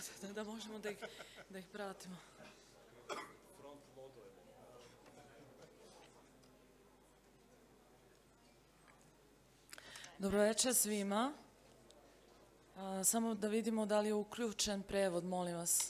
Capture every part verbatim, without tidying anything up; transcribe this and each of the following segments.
da možemo da ih pratimo. Dobroveče svima. Samo da vidimo da li je uključen prevod, molim vas.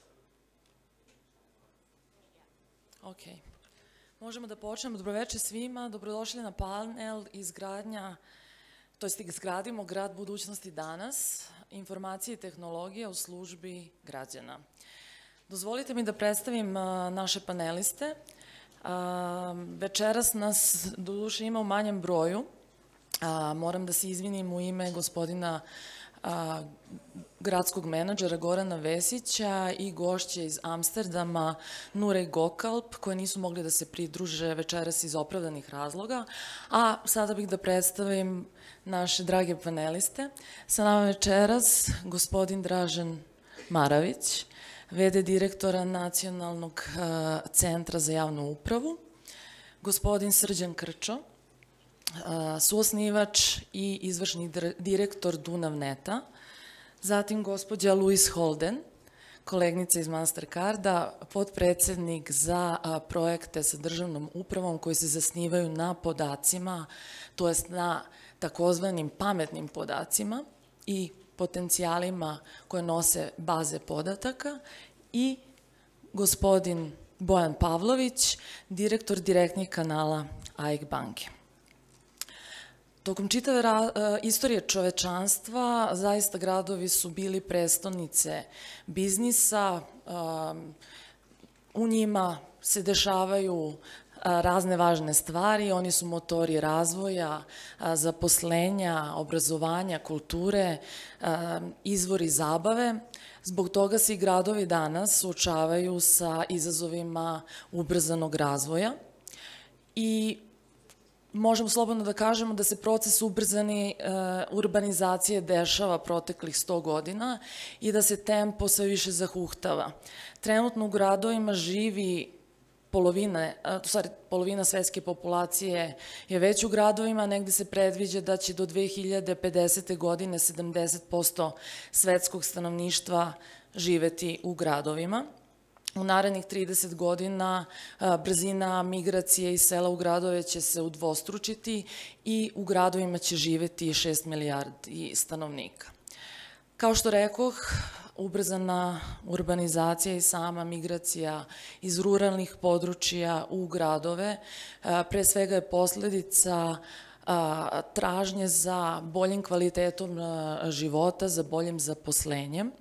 Ok. Možemo da počnemo. Dobroveče svima. Dobrodošli na panel izgradnja, to jest izgradimo grad budućnosti danas, informacije i tehnologije u službi građana. Dozvolite mi da predstavim naše paneliste. Večeras nas doduše ima u manjem broju. Moram da se izvinim u ime gospodina gradskog menadžera Gorana Vesića i gošće iz Amsterdama Nuray GOKALP, koje nisu mogli da se pridruže večeras iz opravdanih razloga. A sada bih da predstavim naše drage paneliste. Sa nama večeras gospodin Dražen MARAVIĆ, v d direktora Nacionalnog centra za javnu upravu, gospodin Srđan K R Č O, suosnivač i izvršni direktor DunavNET-a, zatim gospođa Louise HOLDEN, kolegnica iz Mastercarda, potpredsednik za projekte sa državnom upravom koji se zasnivaju na podacima, to jest na takozvanim pametnim podacima i potencijalima koje nose baze podataka, i gospodin Bojan PAVLOVIĆ, direktor direktnih kanala A I K banke. Tokom čitave istorije čovečanstva zaista gradovi su bili prestonice biznisa, u njima se dešavaju razne važne stvari, oni su motori razvoja, zaposlenja, obrazovanja, kulture, izvori zabave. Zbog toga se i gradovi danas suočavaju sa izazovima ubrzanog razvoja i možemo slobodno da kažemo da se proces ubrzane urbanizacije dešava proteklih sto godina i da se tempo sve više zahuktava. Trenutno u gradovima živi polovina, u stvari polovina svetske populacije je već u gradovima, negde se predviđa da će do dve hiljade pedesete. godine sedamdeset posto svetskog stanovništva živeti u gradovima. U narednih trideset godina brzina migracije iz sela u gradove će se udvostručiti i u gradovima će živeti šest milijardi stanovnika. Kao što rekoh, ubrzana urbanizacija i sama migracija iz ruralnih područja u gradove pre svega je posledica tražnje za boljim kvalitetom života, za boljim zaposlenjem,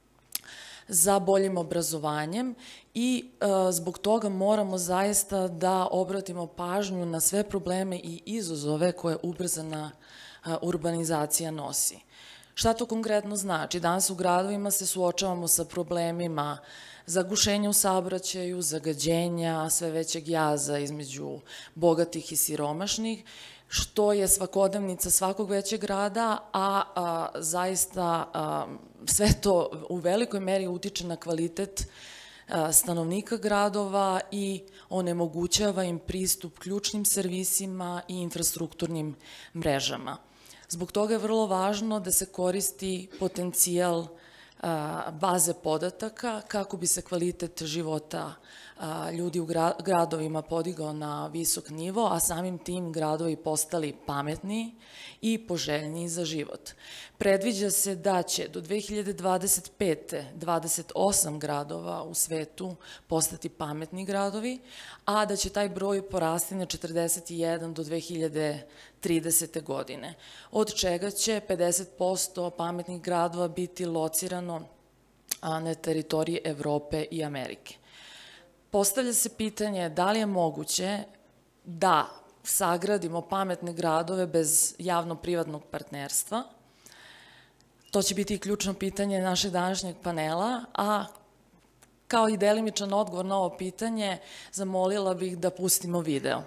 za boljim obrazovanjem i zbog toga moramo zaista da obratimo pažnju na sve probleme i izazove koje ubrzana urbanizacija nosi. Šta to konkretno znači? Danas u gradovima se suočavamo sa problemima zagušenja u saobraćaju, zagađenja, sve većeg jaza između bogatih i siromašnih, što je svakodnevnica svakog većeg grada, a zaista sve to u velikoj meri utiče na kvalitet stanovnika gradova i onemogućava im pristup ključnim servisima i infrastrukturnim mrežama. Zbog toga je vrlo važno da se koristi potencijal baze podataka kako bi se kvalitet života ljudi u gradovima podigao na visok nivo, a samim tim gradovi postali pametniji i poželjniji za život. Predviđa se da će do dve hiljade dvadeset pete. dvadeset osam gradova u svetu postati pametni gradovi, a da će taj broj porasti na četrdeset jedan do dve hiljade tridesete. godine, od čega će pedeset posto pametnih gradova biti locirano na teritoriji Evrope i Amerike. Postavlja se pitanje da li je moguće da sagradimo pametne gradove bez javno-privatnog partnerstva. To će biti i ključno pitanje našeg današnjeg panela, a kao i delimičan odgovor na ovo pitanje zamolila bih da pustimo video.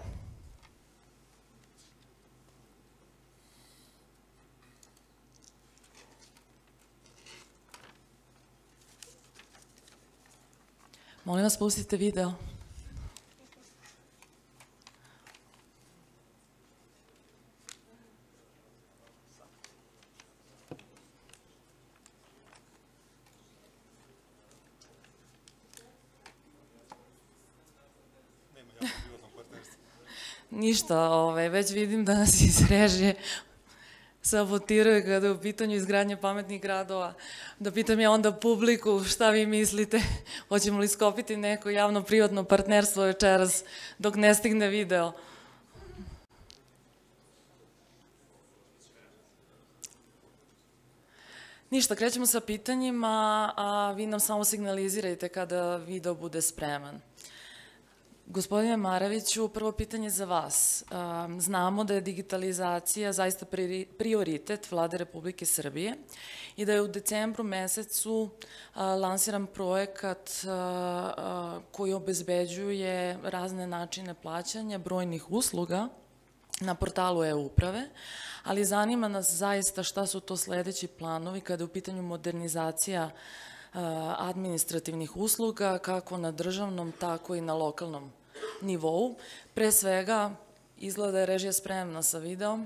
Molim vas, pustite video. Ništa, već vidim da nas iz režije sabotiraju kada je u pitanju izgradnje pametnih gradova. Da pitam ja onda publiku šta vi mislite, hoćemo li skopiti neko javno-privatno partnerstvo večeras dok ne stigne video. Ništa, krećemo sa pitanjima, a vi nam samo signalizirajte kada video bude spreman. Gospodine Maraviću, prvo pitanje za vas. Znamo da je digitalizacija zaista prioritet Vlade Republike Srbije i da je u decembru mesecu lansiran projekat koji obezbeđuje razne načine plaćanja brojnih usluga na portalu e-uprave, ali zanima nas zaista šta su to sledeći planovi kada je u pitanju modernizacija administrativnih usluga, kako na državnom, tako i na lokalnom nivou. Pre svega, izgleda da je režija spremna sa videom,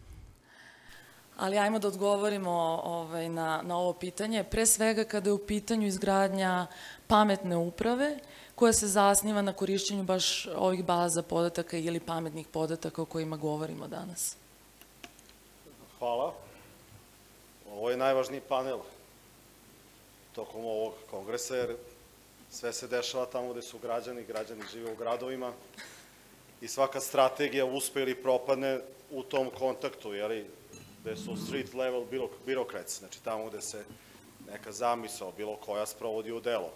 ali ajmo da odgovorimo na ovo pitanje. Pre svega, kada je u pitanju izgradnja pametne uprave, koja se zasniva na korišćenju baš ovih baza podataka ili pametnih podataka o kojima govorimo danas. Hvala. Ovo je najvažniji panel tokom ovog kongresa, jer sve se dešava tamo gde su građani, građani žive u gradovima i svaka strategija uspe ili propadne u tom kontaktu, gde su street level birokrats, znači tamo gde se neka zamisao, bilo koja, sprovodi u delo.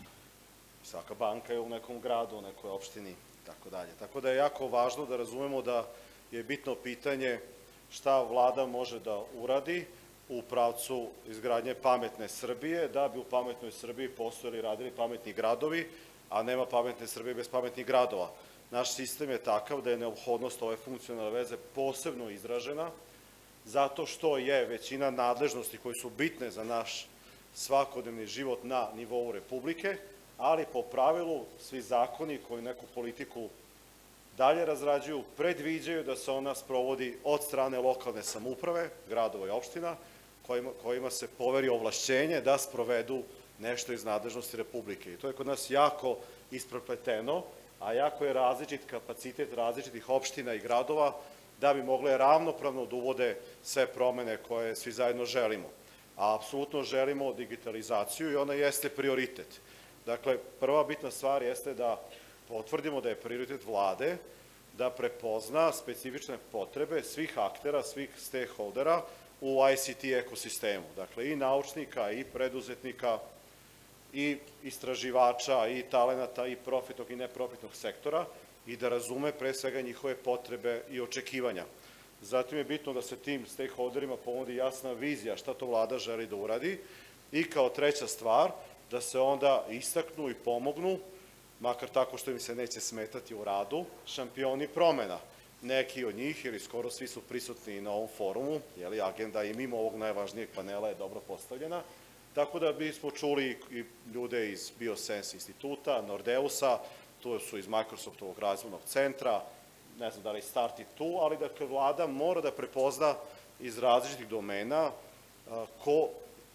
Svaka banka je u nekom gradu, u nekoj opštini i tako dalje. Tako da je jako važno da razumemo da je bitno pitanje šta vlada može da uradi u pravcu izgradnje pametne Srbije, da bi u pametnoj Srbiji postojali i radili pametni gradovi, a nema pametne Srbije bez pametnih gradova. Naš sistem je takav da je neophodnost ove funkcionalne veze posebno izražena, zato što je većina nadležnosti koje su bitne za naš svakodnevni život na nivou Republike, ali po pravilu svi zakoni koji neku politiku dalje razrađuju, predviđaju da se ona sprovodi od strane lokalne samouprave, gradova i opština, kojima se poveri ovlašćenje da sprovedu nešto iz nadležnosti Republike. I to je kod nas jako isprepleteno, a jako je različit kapacitet različitih opština i gradova da bi mogle ravnopravno da uvode sve promene koje svi zajedno želimo. A apsolutno želimo digitalizaciju i ona jeste prioritet. Dakle, prva bitna stvar jeste da potvrdimo da je prioritet vlade da prepozna specifične potrebe svih aktera, svih stakeholdera u I C T ekosistemu. Dakle, i naučnika, i preduzetnika, i istraživača, i talenata, i profitnog i neprofitnog sektora i da razume pre svega njihove potrebe i očekivanja. Zatim je bitno da se tim stakeholderima ponudi jasna vizija šta to vlada želi da uradi i kao treća stvar, da se onda istaknu i pomognu, makar tako što im se neće smetati u radu, šampioni promena. Neki od njih, ili skoro svi su prisutni na ovom forumu, jer agenda i mimo ovog najvažnijeg panela je dobro postavljena, tako da bismo čuli i ljude iz BioSense instituta, Nordeusa, tu su iz Microsoftovog razvojnog centra, ne znam da li starti tu, ali dakle vlada mora da prepozna iz različitih domena ko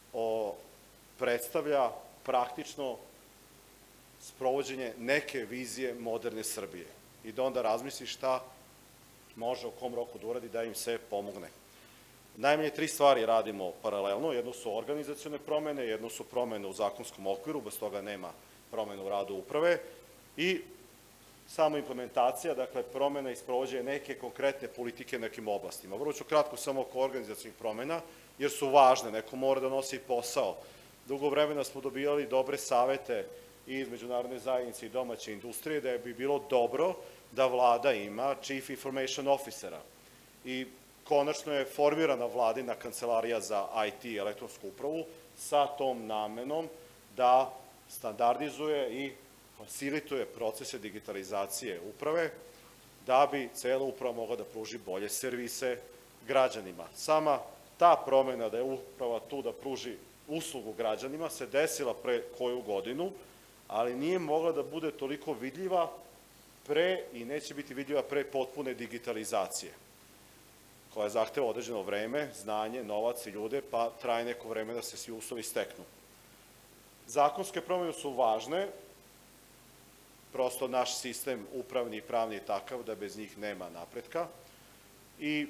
predstavlja praktično sprovođenje neke vizije moderne Srbije i da onda razmisli šta može u kom roku da uradi da im se pomogne. Najmanje tri stvari radimo paralelno, jedno su organizacione promene, jedno su promene u zakonskom okviru, bez toga nema promene u radu uprave i samo implementacija, dakle promena i sprovođenje neke konkretne politike nekim oblastima. Vrlo ću kratko samo oko organizacijnih promena, jer su važne, neko mora da nosi posao. Dugo vremena smo dobijali dobre savete i iz međunarodne zajednice i domaće industrije da bi bilo dobro da vlada ima Chief Information Officera. I konačno je formirana vladina kancelarija za I T i elektronsku upravu sa tom namenom da standardizuje i facilituje procese digitalizacije uprave da bi cela uprava mogla da pruži bolje servise građanima. Sama ta promena da je uprava tu da pruži uslugu građanima se desila pre koju godinu, ali nije mogla da bude toliko vidljiva pre i neće biti vidljiva pre potpune digitalizacije, koja zahteva određeno vreme, znanje, novac i ljude, pa traje neko vreme da se svi uslovi steknu. Zakonske promene su važne, prosto naš sistem upravni i pravni je takav da bez njih nema napretka. I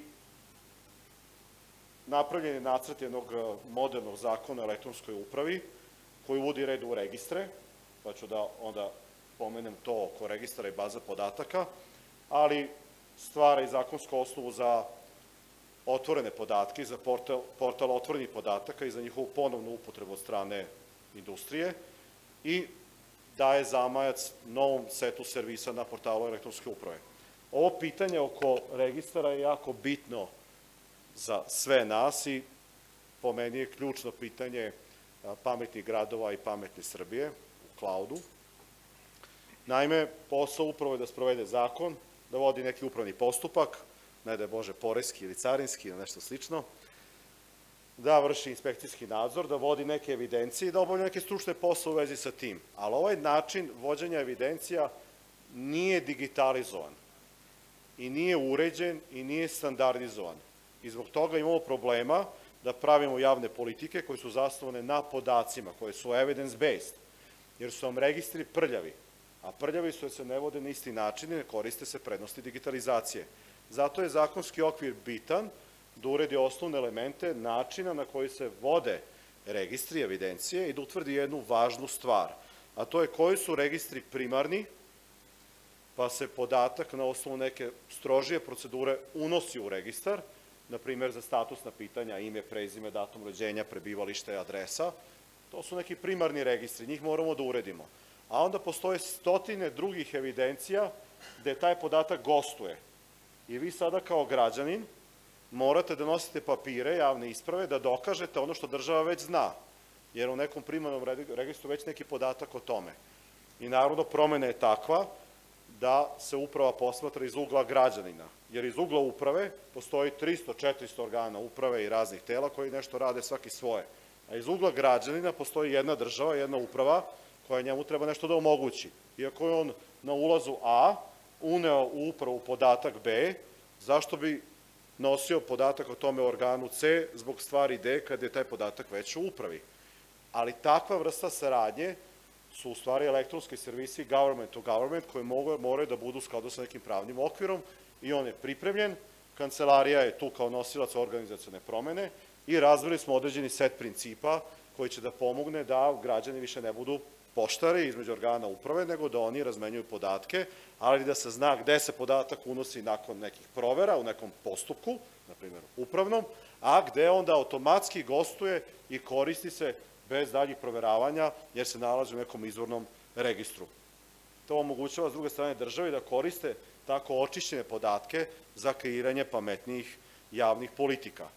napravljen je nacrt jednog modernog zakona o elektronskoj upravi koji uvodi red u registre, pa ću da onda pomenem to oko registara i baza podataka, ali stvara i zakonsku osnovu za otvorene podatke, za portal, portal otvorenih podataka i za njihovu ponovnu upotrebu od strane industrije i daje zamajac novom setu servisa na portalu elektronske uprave. Ovo pitanje oko registara je jako bitno za sve nas i po meni je ključno pitanje pametnih gradova i pametne Srbije u cloudu. Naime, posao upravo je da sprovede zakon, da vodi neki upravni postupak, ne da je Bože poreski ili carinski ili nešto slično, da vrši inspekcijski nadzor, da vodi neke evidencije i da obavlja neke stručne posle u vezi sa tim. Ali ovaj način vođenja evidencija nije digitalizovan i nije uređen i nije standardizovan. I zbog toga imamo problema da pravimo javne politike koje su zasnovane na podacima, koje su evidence-based, jer su vam registri prljavi, a prljavi su jer se ne vode na isti način i ne koriste se prednosti digitalizacije. Zato je zakonski okvir bitan da uredi osnovne elemente načina na koji se vode registri, evidencije i da utvrdi jednu važnu stvar, a to je koji su registri primarni, pa se podatak na osnovu neke strožije procedure unosi u registar, na primjer za statusna pitanja, ime, prezime, datum rođenja, prebivalište, adresa. To su neki primarni registri, njih moramo da uredimo. A onda postoje stotine drugih evidencija gde taj podatak gostuje. I vi sada kao građanin morate da nosite papire, javne isprave, da dokažete ono što država već zna, jer u nekom primarnom registru već neki podatak o tome. I naravno promena je takva da se uprava posmatra iz ugla građanina, jer iz ugla uprave postoji tristo do četiristo organa uprave i raznih tela koji nešto rade svaki svoje. A iz ugla građanina postoji jedna država, jedna uprava koja njemu treba nešto da omogući. Iako je on na ulazu A uneo u upravu podatak B, zašto bi nosio podatak o tome organu C zbog stvari D kada je taj podatak već u upravi. Ali takva vrsta saradnje su u stvari elektronski servisi government to government koji moraju da budu u skladu sa nekim pravnim okvirom i on je pripremljen, kancelarija je tu kao nosilac organizacione promene i razvili smo određeni set principa koji će da pomogne da građani više ne budu poštari između organa uprave, nego da oni razmenjuju podatke, ali da se zna gde se podatak unosi nakon nekih provera u nekom postupku, na primjer upravnom, a gde onda automatski gostuje i koristi se bez daljih proveravanja, jer se nalazi u nekom izvornom registru. To omogućava s druge strane državi da koriste tako očišćene podatke za kreiranje pametnijih javnih politika.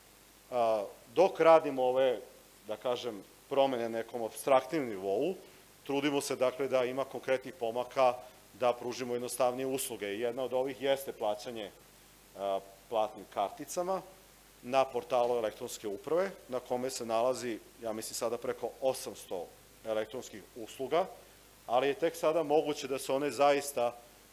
Dok radimo ove, da kažem, promene na nekom apstraktnim nivou, trudimo se dakle da ima konkretnih pomaka da pružimo jednostavnije usluge. Jedna od ovih jeste plaćanje platnim karticama na portalu elektronske uprave, na kome se nalazi, ja mislim sada preko osamsto elektronskih usluga, ali je tek sada moguće da se one zaista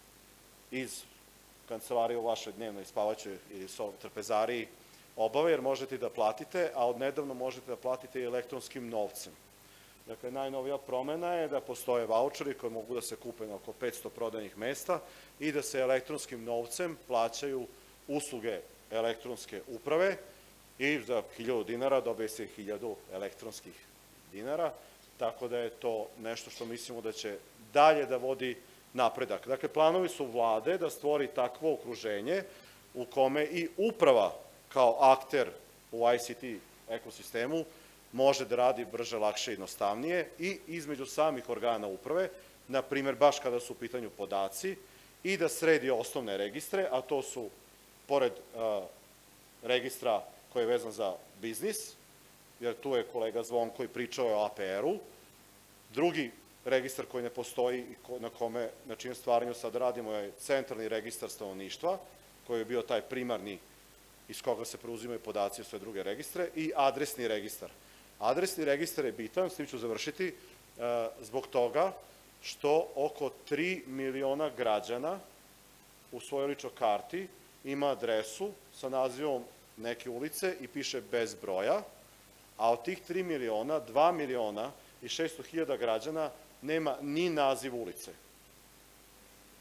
iz kancelarije u vašoj dnevnoj spavaćoj ili trpezariji obave, jer možete da platite, a odnedavno možete da platite i elektronskim novcem. Dakle, najnovija promena je da postoje vaučeri koji mogu da se kupe na oko petsto prodajnih mesta i da se elektronskim novcem plaćaju usluge elektronske uprave i za hiljadu dinara dobije se hiljadu elektronskih dinara, tako da je to nešto što mislimo da će dalje da vodi napredak. Dakle, planovi su vlade da stvori takvo okruženje u kome i uprava kao akter u I C T ekosistemu može da radi brže, lakše i jednostavnije i između samih organa uprave, na primjer baš kada su u pitanju podaci, i da sredi osnovne registre, a to su, pored registra koji je vezan za biznis, jer tu je kolega Zvonko i pričao o A P R-u, drugi registar koji ne postoji i na kome, na čijem stvaranju sad radimo je centralni registar stanovništva, koji je bio taj primarni iz koga se preuzimaju podaci u sve druge registre, i adresni registar. Adresni registar je bitan, s tim ću završiti, zbog toga što oko tri miliona građana u svojoj ličnoj karti ima adresu sa nazivom neke ulice i piše bez broja, a od tih tri miliona, dva miliona i šesto hiljada građana nema ni naziv ulice.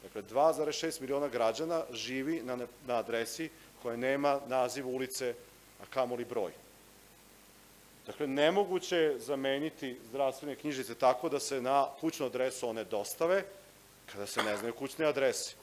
Dakle, dva zarez šest miliona građana živi na adresi koja nema naziv ulice, a kamoli broj. Dakle, nemoguće je zameniti zdravstvene knjižice tako da se na kućnu adresu one dostave kada se ne znaju kućne adrese.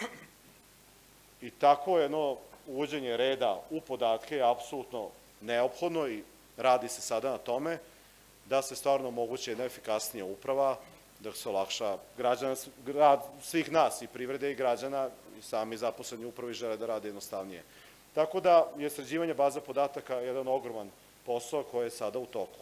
I tako jedno uvođenje reda u podatke je apsolutno neophodno i radi se sada na tome da se stvarno omogući jedna efikasnija uprava, da se olakša rad svih nas, i privrede i građana, i sami zaposleni upravi žele da rade jednostavnije. Tako da je sređivanje baza podataka jedan ogroman posao koji je sada u toku.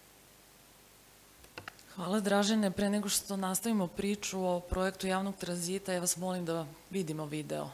Hvala, Dražene. Pre nego što nastavimo priču o projektu javnog tranzita, ja vas molim da vidimo video.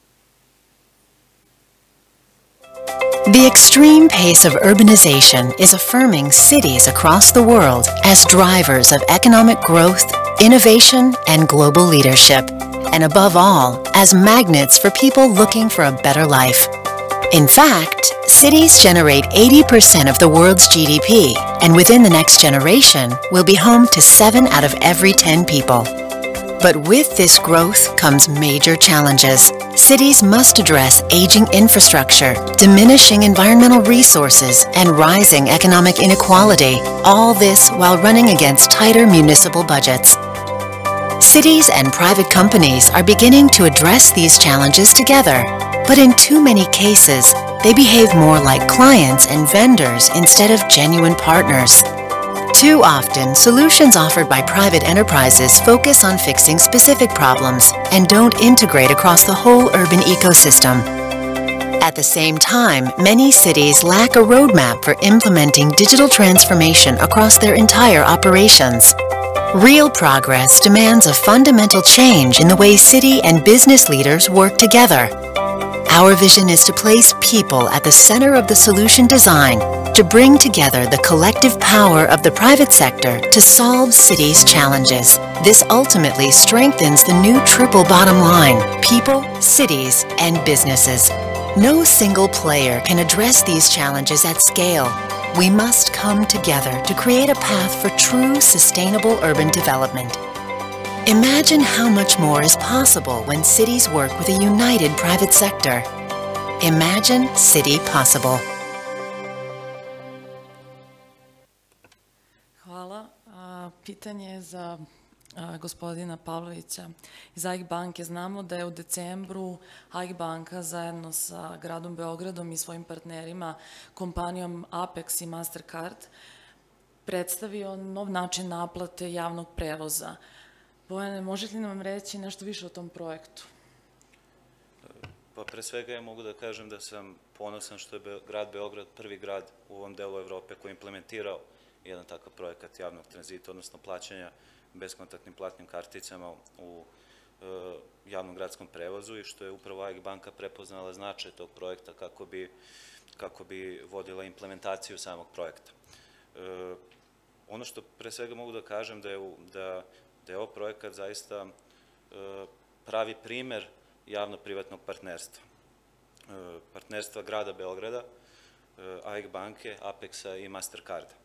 The extreme pace of urbanization is affirming cities across the world as drivers of economic growth, innovation, and global leadership, and above all, as magnets for people looking for a better life. In fact, cities generate eighty percent of the world's G D P, and within the next generation will be home to seven out of every ten people. But with this growth comes major challenges. Cities must address aging infrastructure, diminishing environmental resources, and rising economic inequality, all this while running against tighter municipal budgets. Cities and private companies are beginning to address these challenges together, but in too many cases, they behave more like clients and vendors instead of genuine partners. Too often, solutions offered by private enterprises focus on fixing specific problems and don't integrate across the whole urban ecosystem. At the same time, many cities lack a roadmap for implementing digital transformation across their entire operations. Real progress demands a fundamental change in the way city and business leaders work together. Our vision is to place people at the center of the solution design, to bring together the collective power of the private sector to solve cities' challenges. This ultimately strengthens the new triple bottom line: people, cities, and businesses. No single player can address these challenges at scale. We must come together to create a path for true sustainable urban development. Imagine how much more is possible when cities work with a united private sector. Imagine City Possible. Hvala. Pitanje je za gospodina Pavlovića iz A I K banke. Znamo da je u decembru A I K banka zajedno sa gradom Beogradom i svojim partnerima, kompanijom Apex i Mastercard, predstavio nov način naplate javnog prevoza. Bojane, možete li nam reći nešto više o tom projektu? Pa pre svega ja mogu da kažem da sam ponosan što je grad Beograd prvi grad u ovom delu Evrope koji je implementirao jedan takav projekat javnog tranzita, odnosno plaćanja beskontaktnim platnim karticama u javnom gradskom prevozu, i što je upravo A I K banka prepoznala značaj tog projekta kako bi vodila implementaciju samog projekta. Ono što pre svega mogu da kažem da je ovo projekat zaista pravi primer javno-privatnog partnerstva. Partnerstva grada Beograda, A I K banke, Apexa i Mastercarda.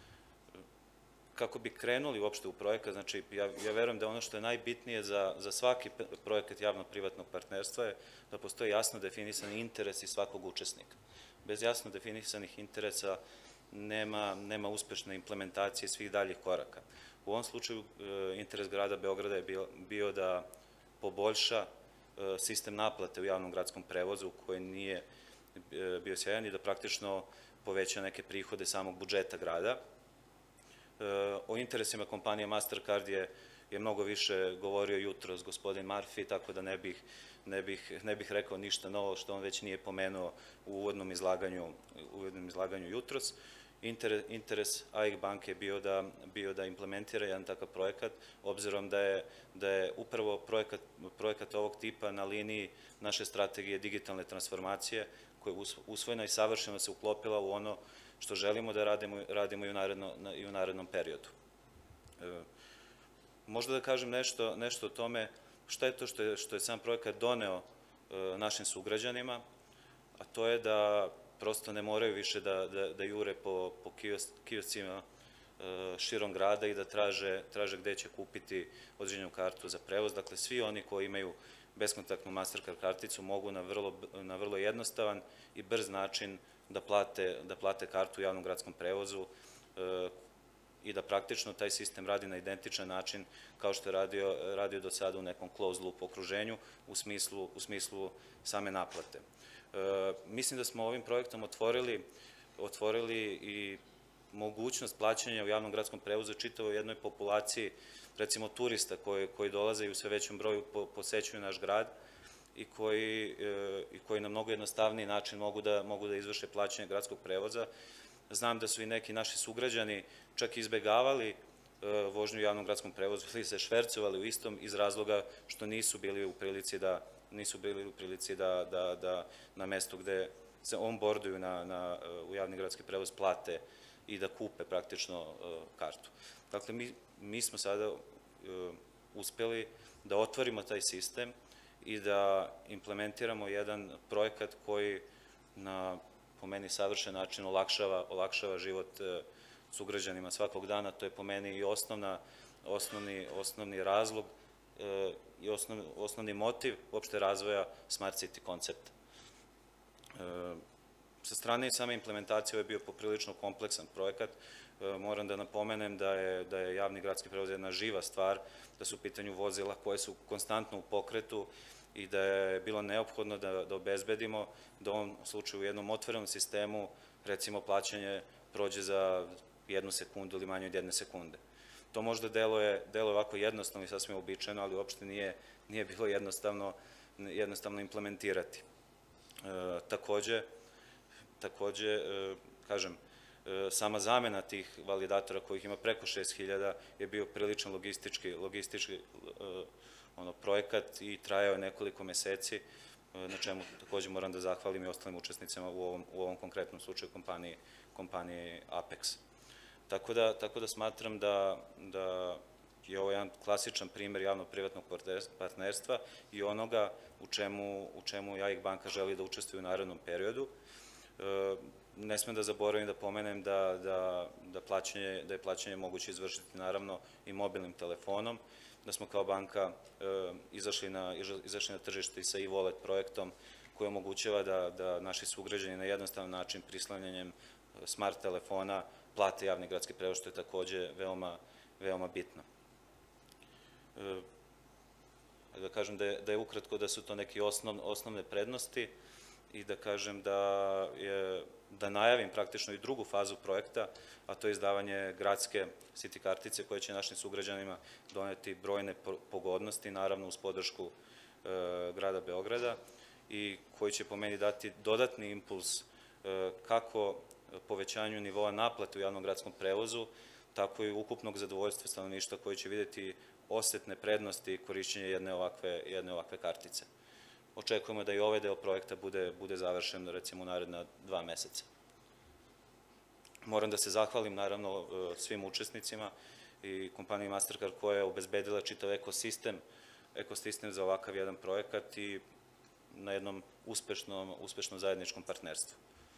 Kako bi krenuli uopšte u projekat, znači ja verujem da ono što je najbitnije za svaki projekat javno-privatnog partnerstva je da postoje jasno definisani interesi svakog učesnika. Bez jasno definisanih interesa nema uspešne implementacije svih daljih koraka. U ovom slučaju interes grada Beograda je bio da poboljša sistem naplate u javnom gradskom prevozu koji nije bio sjajan i da praktično poveća neke prihode samog budžeta grada. O interesima kompanije Mastercard je mnogo više govorio jutros gospodin Marfi, tako da ne bih rekao ništa novo što on već nije pomenuo u uvodnom izlaganju jutros. Interes A I K banke je bio da implementira jedan takav projekat, obzirom da je upravo projekat ovog tipa na liniji naše strategije digitalne transformacije, koja je usvojena i savršeno se uklopila u ono što želimo da radimo i u narednom periodu. Možda da kažem nešto o tome šta je to što je sam projekat doneo našim sugrađanima, a to je da prosto ne moraju više da jure po kioscima širom grada i da traže, traže gde će kupiti određenu kartu za prevoz. Dakle, svi oni koji imaju beskontaktnu Mastercard karticu mogu na vrlo, na vrlo jednostavan i brz način da plate, da plate kartu u javnom gradskom prevozu i da praktično taj sistem radi na identičan način kao što je radio, radio do sada u nekom closed loop okruženju u smislu, u smislu same naplate. E, mislim da smo ovim projektom otvorili, otvorili i mogućnost plaćanja u javnom gradskom prevozu čitavoj jednoj populaciji, recimo turista koji, koji dolaze i u sve većem broju po, posećuju naš grad i koji, e, i koji na mnogo jednostavniji način mogu da, mogu da izvrše plaćanje gradskog prevoza. Znam da su i neki naši sugrađani čak izbegavali e, vožnju u javnom gradskom prevozu ili se švercovali u istom iz razloga što nisu bili u prilici da, nisu bili u prilici da, da, da na mestu gde se onboarduju na, na, u javni gradski prevoz plate i da kupe praktično e, kartu. Dakle, mi, mi smo sada e, uspeli da otvorimo taj sistem i da implementiramo jedan projekat koji na, po meni, savršen način olakšava, olakšava život e, sugrađanima svakog dana. To je po meni i osnovna, osnovni, osnovni razlog e, i osnov, osnovni motiv uopšte razvoja Smart City koncepta. E, sa strane same implementacije ovo je bio poprilično kompleksan projekat. E, moram da napomenem da je, da je javni gradski prevoz jedna živa stvar, da su u pitanju vozila koje su konstantno u pokretu i da je bilo neophodno da, da obezbedimo da u ovom slučaju u jednom otvorenom sistemu recimo plaćanje prođe za jednu sekundu ili manje od jedne sekunde. To možda deluje, deluje ovako jednostavno i sasvim uobičajeno, ali uopšte nije, nije bilo jednostavno, jednostavno implementirati. E, takođe, takođe, e, kažem, e, sama zamena tih validatora kojih ima preko šest hiljada je bio priličan logistički, logistički e, ono, projekat i trajao je nekoliko meseci, na čemu takođe moram da zahvalim i ostalim učesnicima u ovom, u ovom konkretnom slučaju kompaniji, kompaniji Apex. Tako da, tako da smatram da, da je ovo jedan klasičan primer javno-privatnog partnerstva i onoga u čemu, u čemu ja i banka želi da učestvuju u narednom periodu. E, ne smem da zaboravim da pomenem da, da, da, plaćanje, da je plaćanje moguće izvršiti naravno i mobilnim telefonom, da smo kao banka e, izašli, na, izašli na tržište i sa e-wallet projektom koji omogućava da, da naši sugrađani na jednostavan način prislavljanjem smart telefona plate javni gradski prevoz, što je takođe veoma, veoma bitno. E, da kažem da je, da je ukratko da su to neke osnov, osnovne prednosti i da kažem da, je, da najavim praktično i drugu fazu projekta, a to je izdavanje gradske City kartice koje će našim sugrađanima doneti brojne pogodnosti, naravno uz podršku e, grada Beograda i koji će po meni dati dodatni impuls e, kako povećanju nivoa naplate u javnom gradskom prevozu, tako i ukupnog zadovoljstva stanovništva koji će vidjeti osetne prednosti korišćenja jedne ovakve, jedne ovakve kartice. Očekujemo da i ovaj deo projekta bude, bude završen recimo u naredna dva meseca. Moram da se zahvalim naravno svim učesnicima i kompaniji Mastercard koja je obezbedila čitav ekosistem, ekosistem za ovakav jedan projekat i na jednom uspešnom, uspešnom zajedničkom partnerstvu.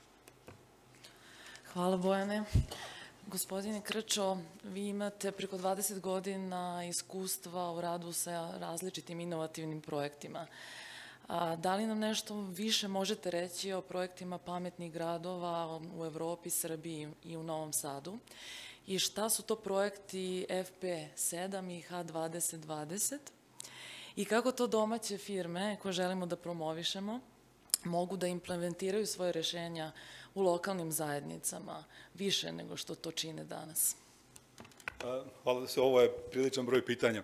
Hvala Bojane. Gospodine KRČO, vi imate preko dvadeset godina iskustva u radu sa različitim inovativnim projektima. A, da li nam nešto više možete reći o projektima pametnih gradova u Evropi, Srbiji i u Novom Sadu? I šta su to projekti F P sedam i H dvadeset dvadeset? I kako to domaće firme koje želimo da promovišemo mogu da implementiraju svoje rešenja u lokalnim zajednicama više nego što to čine danas? Hvala da se, ovo je priličan broj pitanja.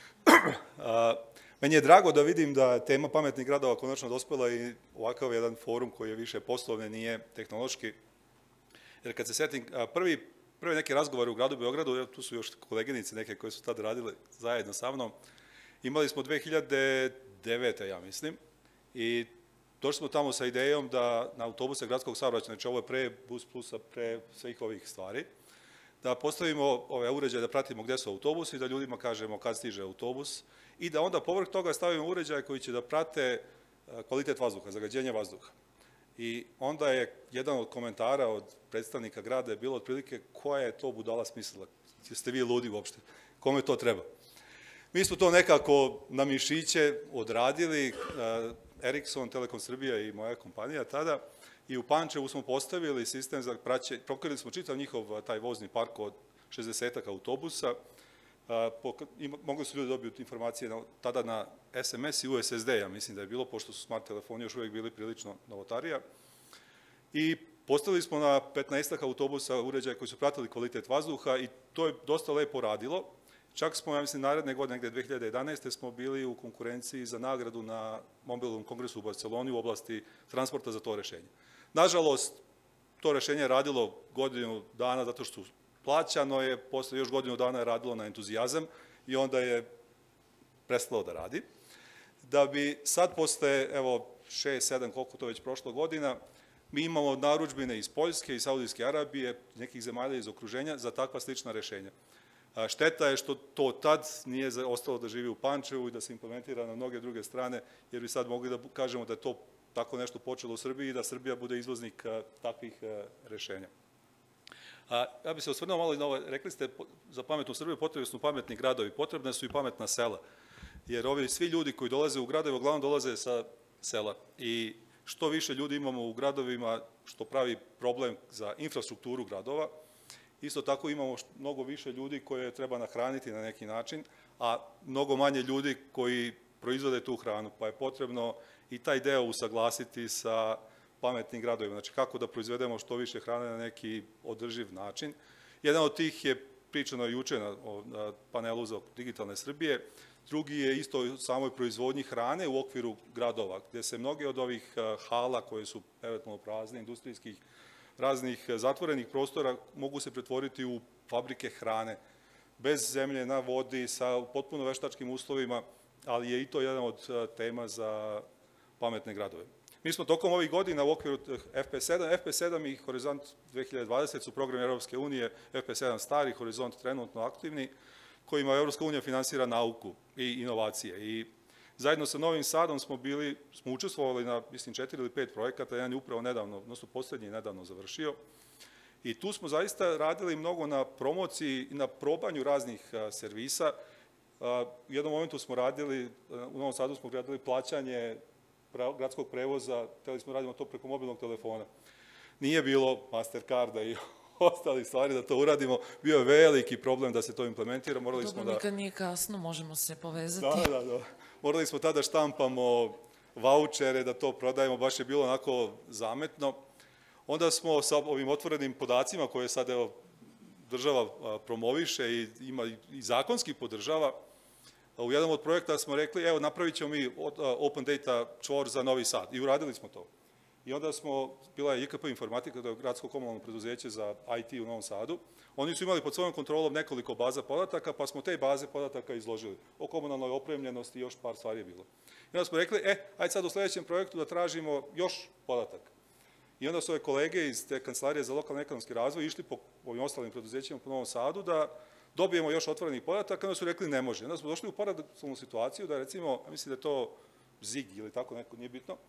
Meni je drago da vidim da tema pametnih gradova konačno dospela i ovakav jedan forum koji je više poslovne, nije tehnološki. Jer kad se setim, prvi, prvi neki razgovor u gradu Beogradu, tu su još koleginice neke koje su tad radile zajedno sa mnom, imali smo dve hiljade devete. ja mislim, i došli smo tamo sa idejom da na autobuse gradskog saobraćaja, znači ovo je pre Bus Plusa, pre svih ovih stvari, da postavimo ove uređaje da pratimo gde su autobusi i da ljudima kažemo kad stiže autobus i da onda povrh toga stavimo uređaje koji će da prate kvalitet vazduha, zagađenje vazduha. I onda je jedan od komentara od predstavnika grada je bilo otprilike koja je to budala smislila, jeste vi ludi uopšte, kome to treba. Mi smo to nekako na mišiće odradili, Ericsson, Telekom Srbija i moja kompanija tada, i u Pančevu smo postavili sistem za praćenje, prokrili smo čitav njihov taj vozni park od šezdesetak autobusa, mogli su ljudi dobiti informacije tada na es em es i u es es de, ja mislim da je bilo, pošto su smart telefoni još uvijek bili prilično novotarija. I postavili smo na petnaestak autobusa uređaja koji su pratili kvalitet vazduha i to je dosta lepo radilo. Čak smo, ja mislim, naredne godine, negde dve hiljade jedanaeste. smo bili u konkurenciji za nagradu na mobilnom kongresu u Barceloni u oblasti transporta za to rešenje. Nažalost, to rešenje je radilo godinu dana zato što plaćano je, posle još godinu dana je radilo na entuzijazam i onda je prestalo da radi. Da bi sad posle, evo, šest, sedam, koliko to već prošlo godina, mi imamo narudžbine iz Poljske, iz Saudijske Arabije, nekih zemalja iz okruženja za takva slična rešenja. Šteta je što to tad nije ostalo da živi u Pančevu i da se implementira na mnoge druge strane, jer bi sad mogli da kažemo da je to tako nešto počelo u Srbiji i da Srbija bude izvoznik takvih rešenja. Ja bih se osvrnuo malo i na ovo, rekli ste za pametnu Srbiju potrebni su pametni gradovi, potrebne su i pametna sela, jer ovi svi ljudi koji dolaze u gradove uglavnom dolaze sa sela i što više ljudi imamo u gradovima, što pravi problem za infrastrukturu gradova, isto tako imamo mnogo više ljudi koje treba nahraniti na neki način, a mnogo manje ljudi koji proizvode tu hranu, pa je potrebno i taj deo usaglasiti sa pametnim gradovima. Znači, kako da proizvedemo što više hrane na neki održiv način. Jedan od tih je pričano juče na panelu za digitalne Srbije, drugi je isto u samoj proizvodnji hrane u okviru gradova, gde se mnoge od ovih hala koje su eventualno prazne, industrijskih, raznih zatvorenih prostora mogu se pretvoriti u fabrike hrane, bez zemlje, na vodi, sa potpuno veštačkim uslovima, ali je i to jedan od tema za pametne gradove. Mi smo tokom ovih godina u okviru F P sedam, F P sedam i Horizont dve hiljade dvadeset su program Evropske unije, F P sedam stari, Horizont trenutno aktivni, kojima Evropska unija finansira nauku i inovacije. I zajedno sa Novim Sadom smo bili, smo učestvovali na, mislim, četiri ili pet projekata, jedan je upravo nedavno, odnosno poslednji nedavno završio. I tu smo zaista radili mnogo na promociji i na probanju raznih servisa. U jednom momentu smo radili, u Novom Sadu smo radili plaćanje gradskog prevoza, hteli smo radimo to preko mobilnog telefona. Nije bilo Mastercarda i ostalih stvari da to uradimo, bio je veliki problem da se to implementira, morali smo da... Dobro, nikad nije kasno, možemo se povezati. Da, da, da. Morali smo tada štampamo vaučere, da to prodajemo, baš je bilo onako zametno. Onda smo sa ovim otvorenim podacima koje sad evo država promoviše i ima i zakonski podržava, u jednom od projekta smo rekli, evo napravit ćemo mi open data čvor za Novi Sad i uradili smo to. I onda smo, bila je I K P informatika, to je gradsko komunalno preduzeće za I T u Novom Sadu, oni su imali pod svojom kontrolom nekoliko baza podataka, pa smo te baze podataka izložili. O komunalnoj opremljenosti i još par stvari je bilo. I onda smo rekli, e, ajde sad u sledećem projektu da tražimo još podataka. I onda su ove kolege iz te kancelarije za lokalni ekonomski razvoj išli po ovim ostalim preduzećima po Novom Sadu da dobijemo još otvorenih podataka, onda su rekli ne može. Onda smo došli u paradoksalnu situaciju da recimo, mislim da je to ZIG ili tako neko, nije bitno,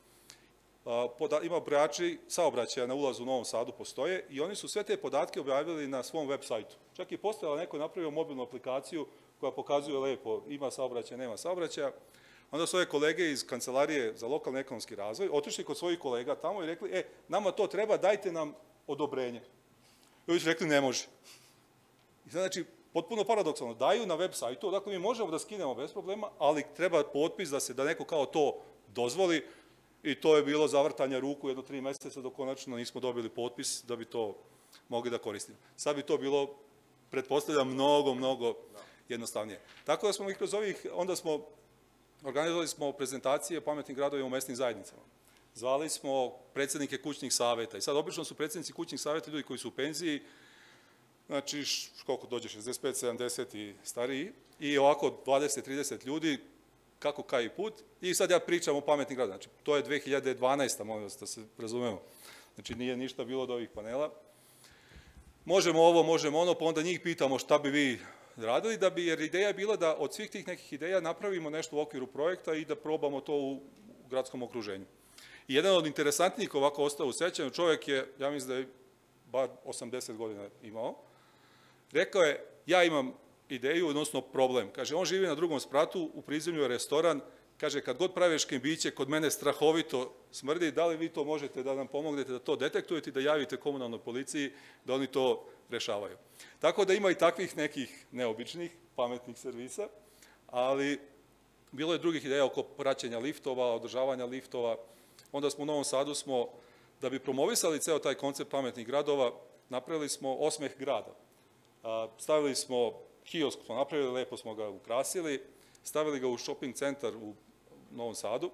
ima brojači saobraćaja na ulazu u Novom Sadu postoje i oni su sve te podatke objavili na svom web sajtu. Čak i postojala neko napravio mobilnu aplikaciju koja pokazuje lepo ima saobraćaja, nema saobraćaja. Onda su ove kolege iz kancelarije za lokalni ekonomski razvoj otišli kod svojih kolega tamo i rekli, e, nama to treba, dajte nam odobrenje. I oni su rekli ne može. I znači, potpuno paradoksalno, daju na web sajtu, dakle mi možemo da skinemo bez problema, ali treba potpis da se, da neko kao to dozvoli i to je bilo zavrtanje ruku jedno tri meseca dok konačno nismo dobili potpis da bi to mogli da koristimo. Sad bi to bilo, pretpostavljam, mnogo, mnogo jednostavnije. Tako da smo ih kroz ovih, onda smo, organizovali smo prezentacije pametnih gradovima u mesnim zajednicama. Zvali smo predsednike kućnih saveta i sad obično su predsednici kućnih saveta ljudi koji su u penziji, znači, koliko dođe, šezdeset pet sedamdeset i stariji, i ovako dvadeset trideset ljudi, kako kaj i put, i sad ja pričam o pametnim gradovima. Znači, to je dve hiljade dvanaesta, molim vas da se razumemo. Znači, nije ništa bilo od ovih panela. Možemo ovo, možemo ono, pa onda njih pitamo šta bi vi radili, da bi, jer ideja je bila da od svih tih nekih ideja napravimo nešto u okviru projekta i da probamo to u gradskom okruženju. I jedan od interesantnijih ovako ostao u sećanju, čovjek je, ja mislim da je bar osamdeset godina imao, rekao je, ja imam ideju, odnosno problem. Kaže, on živi na drugom spratu, u prizemlju je restoran, kaže, kad god praviš kembiće, kod mene strahovito smrdi, da li vi to možete da nam pomognete da to detektujete i da javite komunalnoj policiji da oni to rešavaju. Tako da ima i takvih nekih neobičnih, pametnih servisa, ali bilo je drugih ideja oko praćenja liftova, održavanja liftova. Onda smo u Novom Sadu smo, da bi promovisali ceo taj koncept pametnih gradova, napravili smo osmeh grada. Stavili smo kiosk, smo napravili, lepo smo ga ukrasili, stavili ga u shopping centar u Novom Sadu,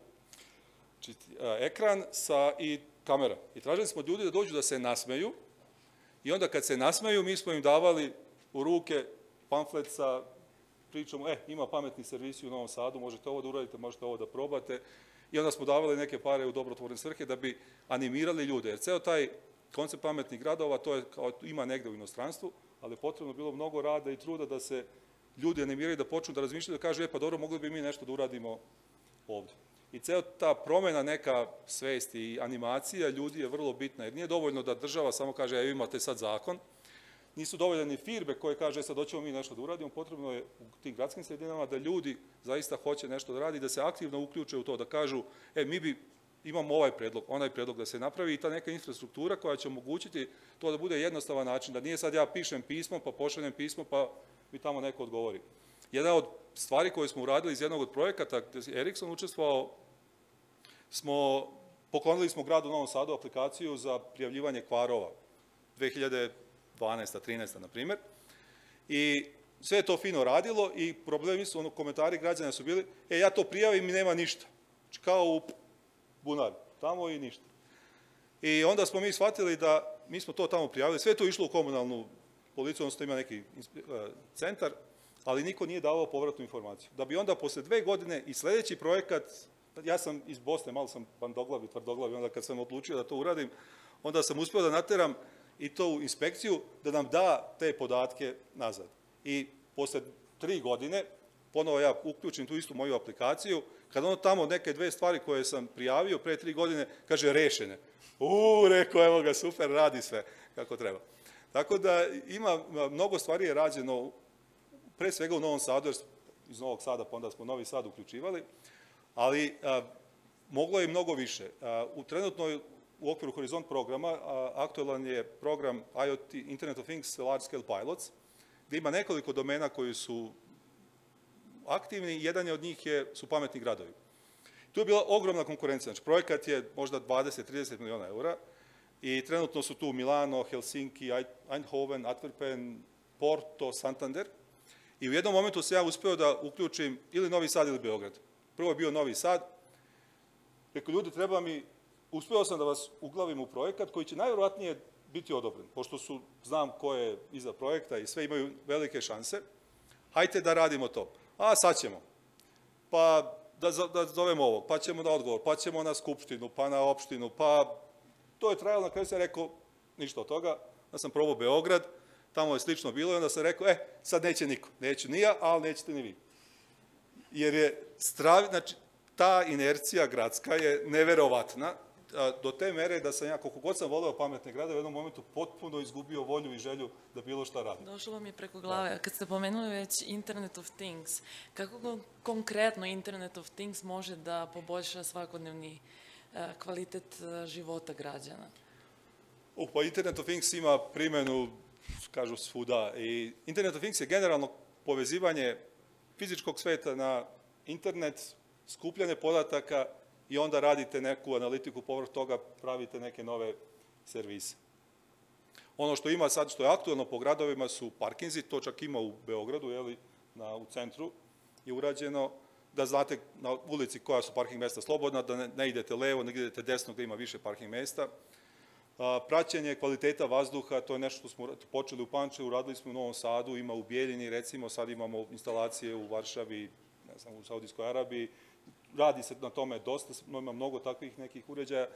ekran i kamera. I tražili smo ljudi da dođu da se nasmeju i onda kad se nasmeju, mi smo im davali u ruke pamflet sa pričom, e, ima pametni servisi u Novom Sadu, možete ovo da uradite, možete ovo da probate. I onda smo davali neke pare u dobrotvorne svrhe da bi animirali ljude. Jer ceo taj koncept pametnih gradova, to je kao ima negde u inostranstvu, ali je potrebno bilo mnogo rada i truda da se ljudi animiraju, da počnu da razmišljaju, da kažu, e, pa dobro, mogli bi mi nešto da uradimo ovde. I ceo ta promena neka svesti i animacija ljudi je vrlo bitna, jer nije dovoljno da država samo kaže, evo imate sad zakon, nisu dovoljne ni firme koje kaže, sad hoćemo mi nešto da uradimo, potrebno je u tim gradskim sredinama da ljudi zaista hoće nešto da radi, da se aktivno uključe u to, da kažu, e, mi bi, imamo ovaj predlog, onaj predlog da se napravi i ta neka infrastruktura koja će omogućiti to da bude jednostavan način, da nije sad ja pišem pismo, pa pošaljem pismo, pa mi tamo neko odgovori. Jedna od stvari koje smo uradili iz jednog od projekata, gde je Ericsson učestvovao, smo, poklonili smo gradu u Novom Sadu aplikaciju za prijavljivanje kvarova, dve hiljade dvanaesta, trinaesta, na primer, i sve je to fino radilo i problemi su, ono, komentari građana su bili, e, ja to prijavim i nema ništa, kao u bunaru, tamo i ništa. I onda smo mi shvatili da, mi smo to tamo prijavili, sve je to išlo u komunalnu policiju, odnosno ima neki centar, ali niko nije davao povratnu informaciju. Da bi onda posle dve godine i sledeći projekat, ja sam iz Bosne, malo sam bandoglav i tvrdoglav, onda kad sam odlučio da to uradim, onda sam uspeo da nateram i to u inspekciju, da nam da te podatke nazad. I posle tri godine, ponovo ja uključim tu istu moju aplikaciju, kad ono tamo neke dve stvari koje sam prijavio pre tri godine, kaže rešene. Uuu, rekao, evo ga, super, radi sve kako treba. Tako da ima, mnogo stvari je rađeno, pre svega u Novom Sadu, jer iz Novog Sada, pa onda smo Novi Sad uključivali, ali moglo je i mnogo više. U trenutnoj, u okviru Horizont programa, aktualan je program I O T, Internet of Things Large Scale Pilots, gde ima nekoliko domena koji su aktivni, jedan od njih je, su pametni gradovi. Tu je bila ogromna konkurencija, znači projekat je možda dvadeset do trideset miliona eura i trenutno su tu Milano, Helsinki, Eindhoven, Antwerpen, Porto, Santander i u jednom momentu se ja uspeo da uključim ili Novi Sad ili Beograd. Prvo je bio Novi Sad, rekao ljudi treba mi, uspeo sam da vas uglavim u projekat koji će najverovatnije biti odobren, pošto su, znam ko je iza projekta i sve imaju velike šanse, hajte da radimo to. A sad ćemo, pa da zovemo ovog, pa ćemo na odgovor, pa ćemo na skupštinu, pa na opštinu, pa to je trajalo, na kraju sam rekao ništa od toga, da sam probao Beograd, tamo je slično bilo i onda sam rekao, e, sad neće niko, neću ni ja, ali nećete ni vi. Jer je stravi, znači, ta inercija gradska je neverovatna, do te mere da sam ja, koliko god sam voleo pametne grade, u jednom momentu potpuno izgubio volju i želju da bilo šta radim. Došlo mi je preko glave. Kad ste pomenuli već Internet of Things, kako konkretno Internet of Things može da poboljša svakodnevni kvalitet života građana? Pa Internet of Things ima primenu, kažu svuda, i Internet of Things je generalno povezivanje fizičkog sveta na internet, skupljanje podataka i onda radite neku analitiku povrh toga, pravite neke nove servise. Ono što ima sad, što je aktuelno po gradovima su parkinzi, to čak ima u Beogradu, jeli, u centru je urađeno, da znate na ulici koja su parking mesta slobodna, da ne idete levo, ne idete desno gde ima više parking mesta. Praćenje kvaliteta vazduha, to je nešto što smo počeli u Pančevu, uradili smo u Novom Sadu, ima u Bijeljini, recimo, sad imamo instalacije u Varšavi, ne znam, u Saudijskoj Arabiji, radi se na tome dosta, ima mnogo takvih nekih uređaja.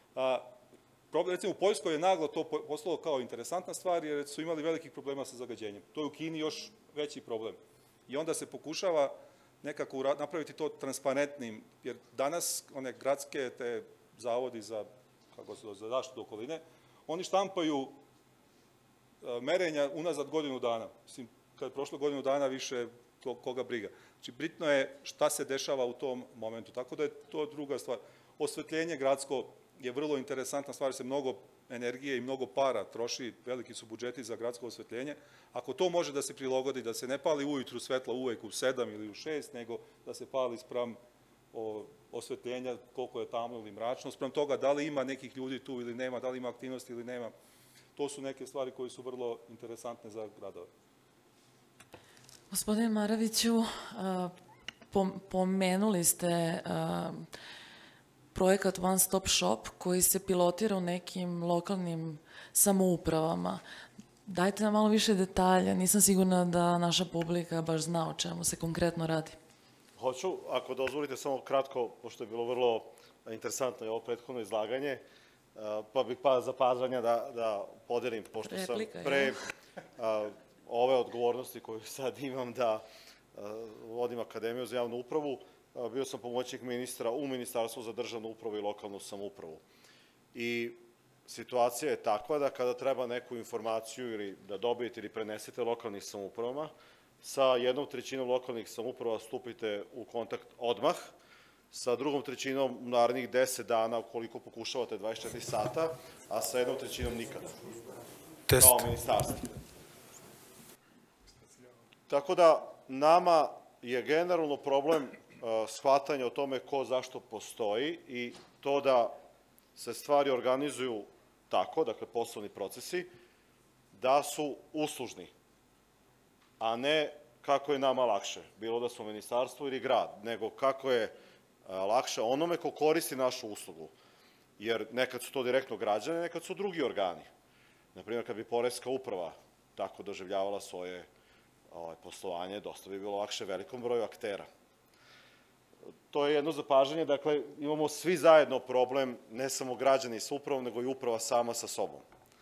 Recimo, u Poljskoj je naglo to postalo kao interesantna stvar, jer su imali velikih problema sa zagađenjem. To je u Kini još veći problem. I onda se pokušava nekako napraviti to transparentnim, jer danas one gradske, te zavodi za, kako se za zaštitu okoline, oni štampaju merenja unazad godinu dana. Mislim, kad je prošlo godinu dana, više koga briga. Znači, bitno je šta se dešava u tom momentu. Tako da je to druga stvar. Osvetljenje gradsko je vrlo interesantna stvar, se mnogo energije i mnogo para troši, veliki su budžeti za gradsko osvetljenje. Ako to može da se prilagodi, da se ne pali ujutru svetla uvek u sedam ili u šest, nego da se pali sprem osvetljenja, koliko je tamno ili mračno, sprem toga da li ima nekih ljudi tu ili nema, da li ima aktivnosti ili nema, to su neke stvari koje su vrlo interesantne za gradove. Gospodine Maraviću, pomenuli ste projekat One Stop Shop koji se pilotira u nekim lokalnim samoupravama. Dajte nam malo više detalja, nisam sigurna da naša publika baš zna o čemu se konkretno radi. Hoću, ako dozvolite samo kratko, pošto je bilo vrlo interesantno i ovo prethodno izlaganje, pa bih pa zapažanja da podelim, pošto sam pre ove odgovornosti koju sad imam da vodim Akademiju za javnu upravu, bio sam pomoćnik ministra u Ministarstvu za državnu upravu i lokalnu samoupravu. I situacija je takva da kada treba neku informaciju ili da dobijete ili prenesete lokalnih samoupravama, sa jednom trećinom lokalnih samouprava stupite u kontakt odmah, sa drugom trećinom u narednih deset dana ukoliko pokušavate dvadeset četiri sata, a sa jednom trećinom nikada. Kao ministarstvo. Tako da nama je generalno problem shvatanje o tome ko zašto postoji i to da se stvari organizuju tako, dakle poslovni procesi, da su uslužni, a ne kako je nama lakše, bilo da smo ministarstvo ili grad, nego kako je lakše onome ko koristi našu uslugu. Jer nekad su to direktno građane, nekad su drugi organi. Naprimjer, kad bi poreska uprava tako doživljavala svoje poslovanje, dosta bi bilo lakše velikom broju aktera. To je jedno zapažanje, dakle, imamo svi zajedno problem, ne samo građani sa upravom, nego i uprava sama sa sobom.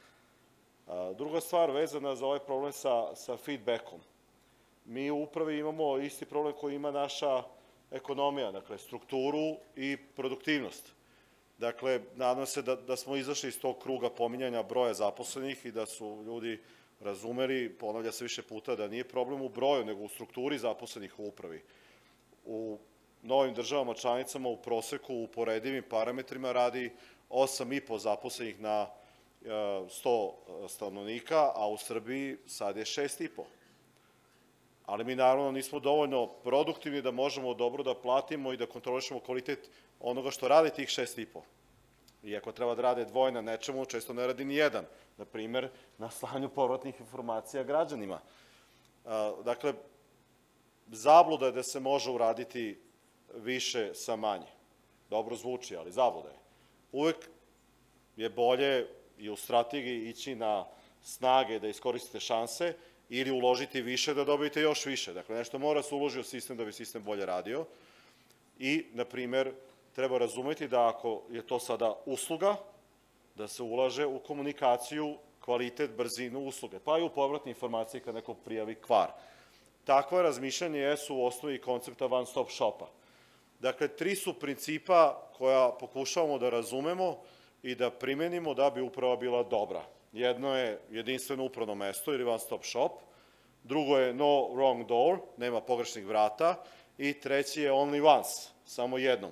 Druga stvar vezana za ovaj problem sa feedbackom. Mi u upravi imamo isti problem koji ima naša ekonomija, dakle, strukturu i produktivnost. Dakle, nadam se da smo izašli iz tog kruga pominjanja broja zaposlenih i da su ljudi razumeli, ponavlja se više puta, da nije problem u broju, nego u strukturi zaposlenih u upravi. U novim državama članicama u proseku u uporedivim parametrima radi osam i po zaposlenih na sto stanovnika, a u Srbiji sad je šest i po. Ali mi naravno nismo dovoljno produktivni da možemo dobro da platimo i da kontrolišemo kvalitet onoga što radi tih šest i po. I ako treba da rade dvoje na nečemu, često ne radi ni jedan. Na primer, na slanju povratnih informacija građanima. Dakle, zabluda je da se može uraditi više sa manje. Dobro zvuči, ali zabluda je. Uvek je bolje i u strategiji ići na snage da iskoristite šanse ili uložiti više da dobijete još više. Dakle, nešto mora se uložiti u sistem da bi sistem bolje radio. I, na primer, treba razumeti da ako je to sada usluga, da se ulaže u komunikaciju, kvalitet, brzinu usluge, pa i u povratne informacije kad neko prijavi kvar. Takva razmišljanje jesu u osnovi koncepta one stop shopa. Dakle, tri su principa koja pokušavamo da razumemo i da primenimo da bi uprava bila dobra. Jedno je jedinstveno upravno mesto ili one stop shop, drugo je no wrong door, nema pogrešnih vrata i treći je only once, samo jednom.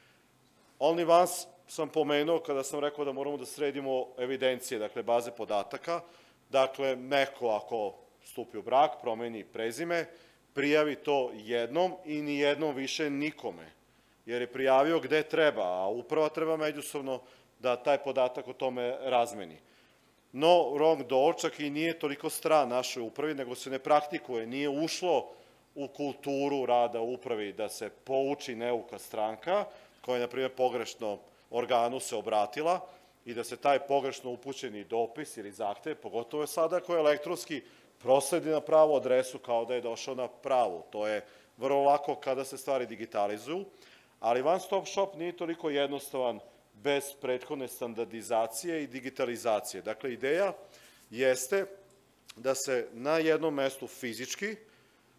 Only once sam pomenuo kada sam rekao da moramo da sredimo evidencije, dakle baze podataka. Dakle, neko ako stupi u brak, promeni prezime, prijavi to jednom i ni jednom više nikome, jer je prijavio gde treba, a uprava treba međusobno da taj podatak o tome razmeni. No wrong door čak i nije toliko stran našoj upravi, nego se ne praktikuje, nije ušlo u kulturu rada u upravi da se pouči neuka stranka, koja je, na primjer, pogrešno organu se obratila i da se taj pogrešno upućeni dopis ili zahtev, pogotovo je sada koji je elektronski, prosledi na pravu adresu kao da je došao na pravu. To je vrlo lako kada se stvari digitalizuju, ali one stop shop nije toliko jednostavan bez prethodne standardizacije i digitalizacije. Dakle, ideja jeste da se na jednom mestu fizički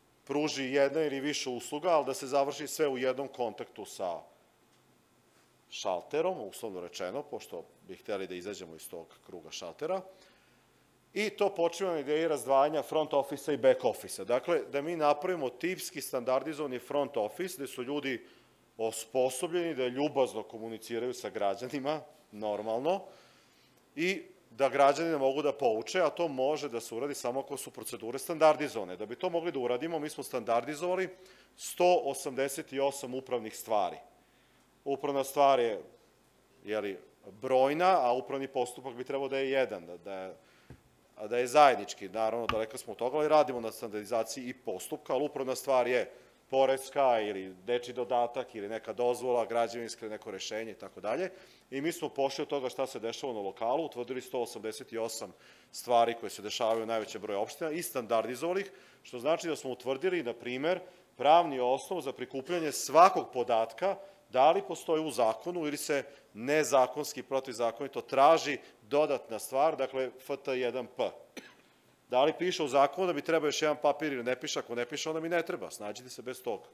pruži jedna ili više usluga, ali da se završi sve u jednom kontaktu sa šalterom, uslovno rečeno, pošto bi hteli da izađemo iz tog kruga šaltera. I to počiva na ideji razdvajanja front office-a i back office-a. Dakle, da mi napravimo tipski standardizovani front office, gde su ljudi osposobljeni da ljubazno komuniciraju sa građanima, normalno, i da građani ne mogu da pouče, a to može da se uradi samo ako su procedure standardizovane. Da bi to mogli da uradimo, mi smo standardizovali sto osamdeset osam upravnih stvari. Upravna stvar je brojna, a upravni postupak bi trebao da je jedan, da je zajednički. Naravno, daleko smo od toga, ali radimo na standardizaciji i postupka, ali upravna stvar je poreska ili dečiji dodatak ili neka dozvola, građevinska ili neko rešenje i tako dalje. I mi smo pošli od toga šta se dešava na lokalu, utvrdili sto osamdeset osam stvari koje se dešavaju u najvećem broju opština i standardizovali ih, što znači da smo utvrdili, na primer, pravni osnov za prikupljanje svakog podatka, da li postoji u zakonu ili se nezakonski, protivzakonito traži dodatna stvar, dakle F T jedan P. Da li piše u zakonu da bi trebao još jedan papir ili ne piše, ako ne piše, onda mi ne treba, snađite se bez tog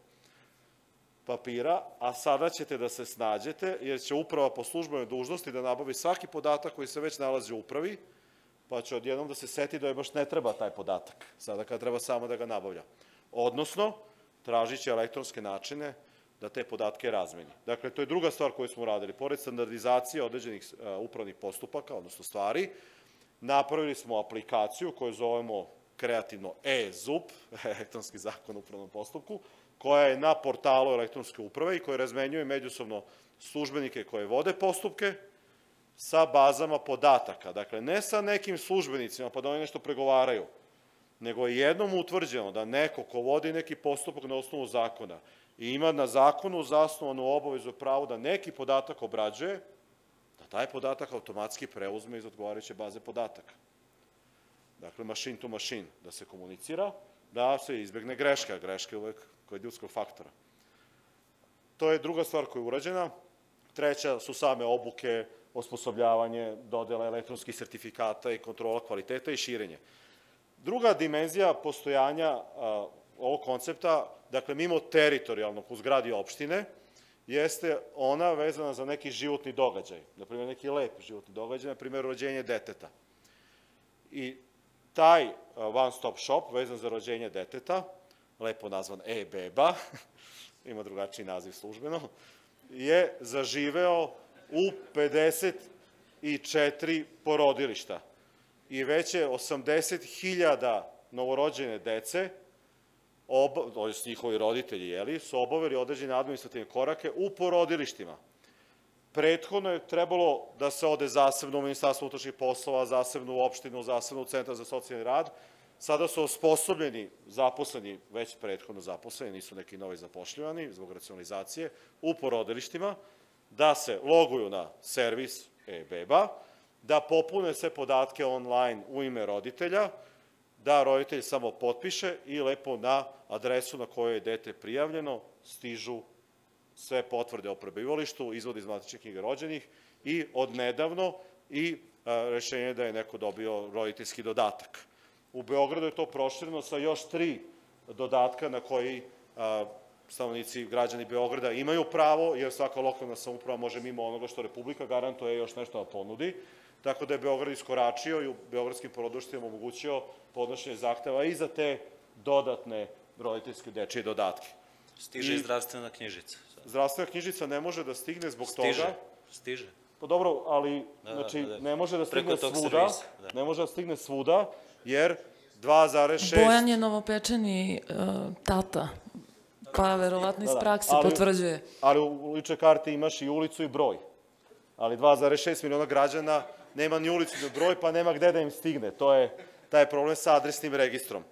papira, a sada ćete da se snađete, jer će uprava po službenoj dužnosti da nabavi svaki podatak koji se već nalazi u upravi, pa će odjednom da se seti da je baš ne treba taj podatak, sada kada treba samo da ga nabavlja. Odnosno, tražit će elektronske načine da te podatke razmeni. Dakle, to je druga stvar koju smo uradili. Pored standardizacije određenih upravnih postupaka, odnosno stvari, napravili smo aplikaciju koju zovemo kreativno E-Z U P, elektronski zakon o upravnom postupku, koja je na portalu elektronske uprave i koja razmenjuje međusobno službenike koje vode postupke sa bazama podataka. Dakle, ne sa nekim službenicima pa da oni nešto pregovaraju, nego je jednom utvrđeno da neko ko vodi neki postupak na osnovu zakona i ima na zakonu zasnovanu obavezu pravo da neki podatak obrađuje, da taj podatak automatski preuzme iz odgovarajuće baze podataka. Dakle, machine to machine, da se komunicira, da se izbegne greška, greška je uvek kod ljudskog faktora. To je druga stvar koja je urađena. Treća su same obuke, osposobljavanje, dodela elektronskih sertifikata i kontrola kvaliteta i širenje. Druga dimenzija postojanja ovog koncepta, dakle, mimo teritorijalnog u zgradi opštine, jeste ona vezana za neki životni događaj, na primjer neki lep životni događaj, na primjer rođenje deteta. I taj one stop shop vezan za rođenje deteta, lepo nazvan e-beba, ima drugačiji naziv službeno, je zaživeo u pedeset četiri porodilišta i već je osamdeset hiljada novorođene dece, odnosno njihovi roditelji, su obavili određene administrativne korake u porodilištima. Prethodno je trebalo da se ode zasebno u Ministarstvo unutrašnjih poslova, zasebno u opštinu, zasebno u Centar za socijalni rad. Sada su osposobljeni, zaposleni, već prethodno zaposleni, nisu neki novi zapošljivani zbog racionalizacije, u porodilištima, da se loguju na servis e-beba, da popune sve podatke online u ime roditelja, da roditelj samo potpiše i lepo na adresu na kojoj je dete prijavljeno stižu sve potvrde o prebivalištu, izvod iz matične knjige rođenih i odnedavno i rešenje da je neko dobio roditeljski dodatak. U Beogradu je to prošireno sa još tri dodatka na koji stanovnici, građani Beograda imaju pravo, jer svaka lokalna samouprava može mimo onoga što Republika garantuje još nešto da ponudi, tako da je Beograd iskoračio i u beogradskim porodilištima omogućio podnošenje zahteva i za te dodatne roditeljske dečije dodatke. Stiže i zdravstvena knjižica. Zdravstvena knjižica ne može da stigne zbog toga... Stiže, stiže. Pa dobro, ali ne može da stigne svuda, ne može da stigne svuda, jer dva zarez šest... Bojan je novopečeni tata, pa verovatno iz praksi potvrđuje. Ali u ličnoj karti imaš i ulicu i broj, ali dva zarez šest miliona građana nema ni ulicu ni broj, pa nema gde da im stigne. To je taj problem sa adresnim registrom.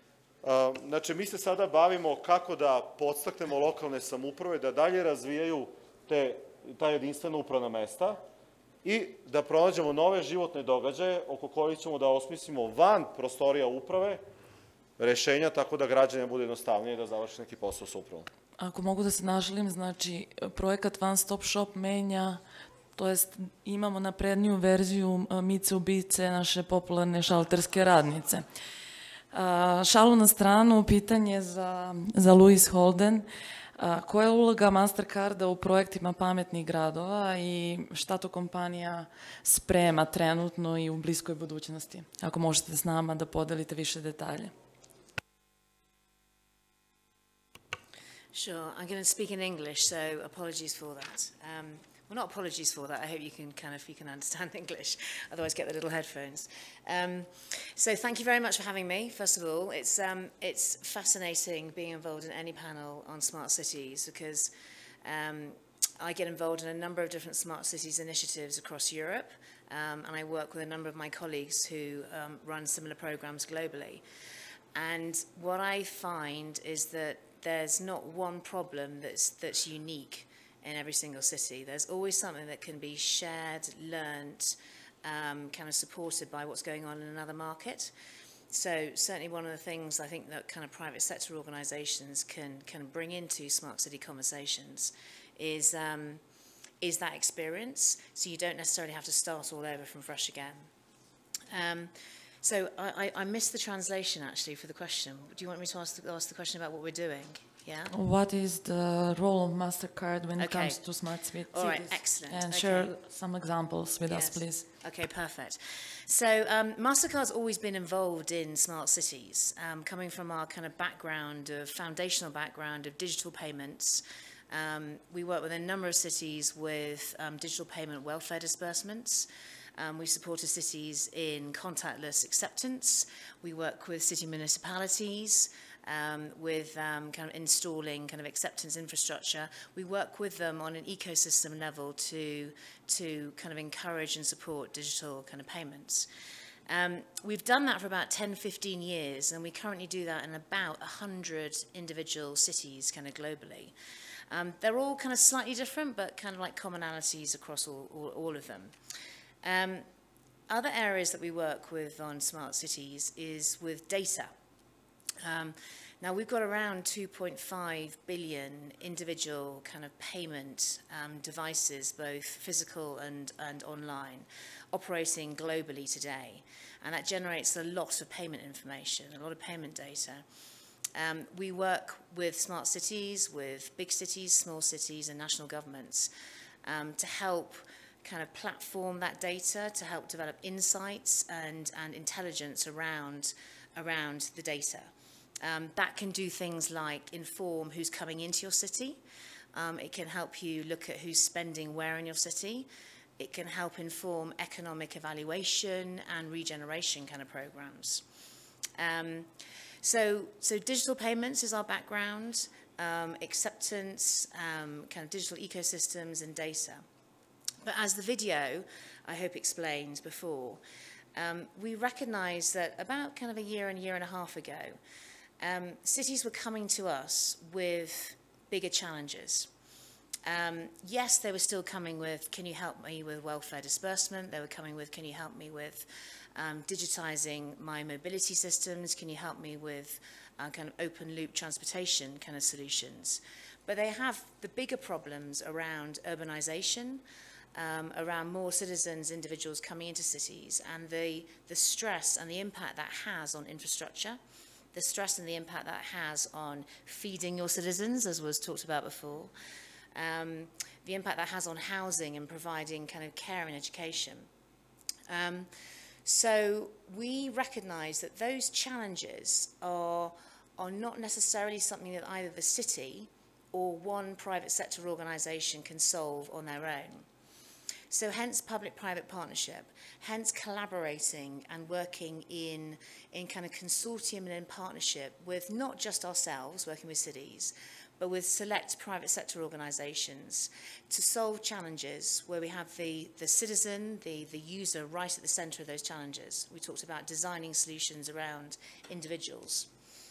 Znači, mi se sada bavimo kako da podstaknemo lokalne samouprave da dalje razvijaju ta jedinstvena upravna mesta i da pronađemo nove životne događaje oko kojih ćemo da osmislimo van prostorija uprave rešenja tako da građanima bude jednostavnije da završi neki posao sa upravom. Ako mogu da se našalim, znači, projekat One Stop Shop menja, to jest imamo napredniju verziju Mice ubice, naše popularne šalterske radnice. Šalu na stranu, pitanje za Louise Holden. A, koja je uloga Mastercarda u projektima pametnih gradova i šta to kompanija sprema trenutno i u bliskoj budućnosti? Ako možete s nama da podelite više detalje. Sure, I'm going to speak in English, so apologies for that. Um, well, not apologies for that. I hope you can kind of you can understand English. Otherwise, get the little headphones. Um, so, thank you very much for having me. First of all, it's um, it's fascinating being involved in any panel on smart cities because um, I get involved in a number of different smart cities initiatives across Europe, um, and I work with a number of my colleagues who um, run similar programs globally. And what I find is that there's not one problem that's, that's unique in every single city. There's always something that can be shared, learnt, um, kind of supported by what's going on in another market. So certainly one of the things I think that kind of private sector organisations can, can bring into smart city conversations is, um, is that experience, so you don't necessarily have to start all over from fresh again. Um, So I, I missed the translation, actually, for the question. Do you want me to ask the, ask the question about what we're doing? Yeah? What is the role of Mastercard when it Okay. comes to smart cities? All right, excellent. And Okay. share some examples with Yes. us, please. Okay, perfect. So um, Mastercard's always been involved in smart cities, um, coming from our kind of background, of foundational background of digital payments. Um, we work with a number of cities with um, digital payment welfare disbursements. Um, we supported cities in contactless acceptance. We work with city municipalities um, with um, kind of installing kind of acceptance infrastructure. We work with them on an ecosystem level to, to kind of encourage and support digital kind of payments. Um, we've done that for about ten, fifteen years, and we currently do that in about one hundred individual cities kind of globally. Um, they're all kind of slightly different, but kind of like commonalities across all, all, all of them. Um, other areas that we work with on smart cities is with data. Um, now, we've got around two point five billion individual kind of payment um, devices, both physical and, and online, operating globally today. And that generates a lot of payment information, a lot of payment data. Um, we work with smart cities, with big cities, small cities, and national governments um, to help kind of platform that data, to help develop insights and, and intelligence around, around the data. Um, that can do things like inform who's coming into your city. Um, it can help you look at who's spending where in your city. It can help inform economic evaluation and regeneration kind of programs. Um, so, so digital payments is our background, um, acceptance, um, kind of digital ecosystems and data. But as the video, I hope, explained before, um, we recognise that about kind of a year and a year and a half ago, um, cities were coming to us with bigger challenges. Um, yes, they were still coming with, can you help me with welfare disbursement? They were coming with, can you help me with um, digitising my mobility systems? Can you help me with uh, kind of open loop transportation kind of solutions? But they have the bigger problems around urbanisation, Um, around more citizens, individuals coming into cities, and the, the stress and the impact that has on infrastructure, the stress and the impact that has on feeding your citizens, as was talked about before, um, the impact that has on housing and providing kind of care and education. Um, so we recognise that those challenges are, are not necessarily something that either the city or one private sector organisation can solve on their own. So hence public-private partnership, hence collaborating and working in, in kind of consortium and in partnership with not just ourselves, working with cities, but with select private sector organisations to solve challenges where we have the, the citizen, the, the user right at the centre of those challenges. We talked about designing solutions around individuals.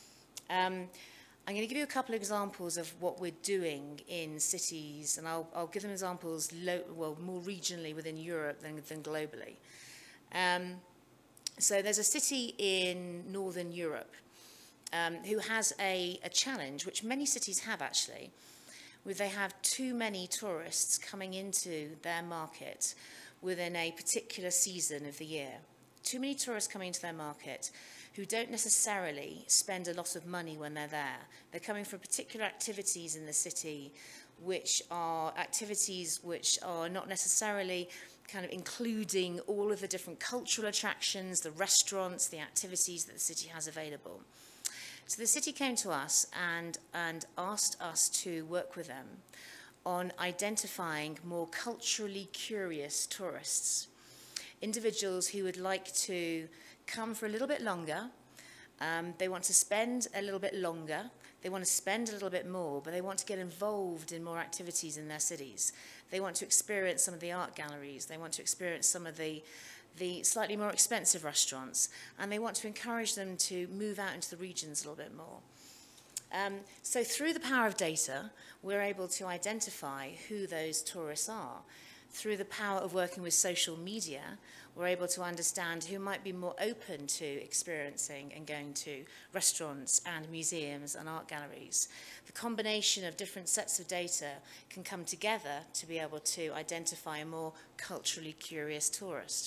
Um, I'm going to give you a couple of examples of what we're doing in cities, and I'll, I'll give them examples low, well, more regionally within Europe than, than globally. Um, so there's a city in Northern Europe um, who has a, a challenge, which many cities have actually, where they have too many tourists coming into their market within a particular season of the year. too many tourists coming into their market who don't necessarily spend a lot of money when they're there. They're coming for particular activities in the city, which are activities which are not necessarily kind of including all of the different cultural attractions, the restaurants, the activities that the city has available. So the city came to us and, and asked us to work with them on identifying more culturally curious tourists, individuals who would like to come for a little bit longer. Um, they want to spend a little bit longer. They want to spend a little bit more, but they want to get involved in more activities in their cities. They want to experience some of the art galleries. They want to experience some of the, the slightly more expensive restaurants. And they want to encourage them to move out into the regions a little bit more. Um, so through the power of data, we're able to identify who those tourists are. Through the power of working with social media, we're able to understand who might be more open to experiencing and going to restaurants and museums and art galleries. The combination of different sets of data can come together to be able to identify a more culturally curious tourist.